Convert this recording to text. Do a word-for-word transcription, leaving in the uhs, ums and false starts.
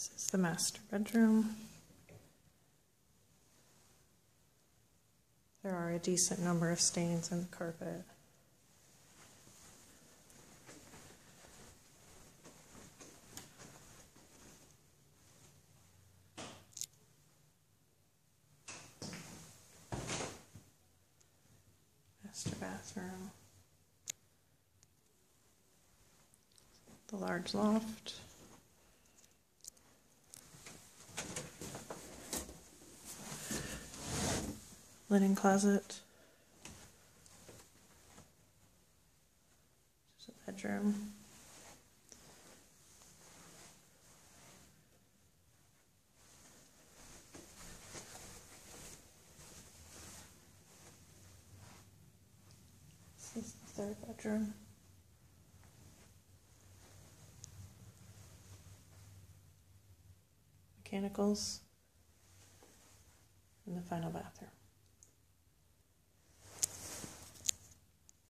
This is the master bedroom. There are a decent number of stains in the carpet. Master bathroom. The large loft. Linen closet. There's a bedroom. This is the third bedroom. Mechanicals. And the final bathroom.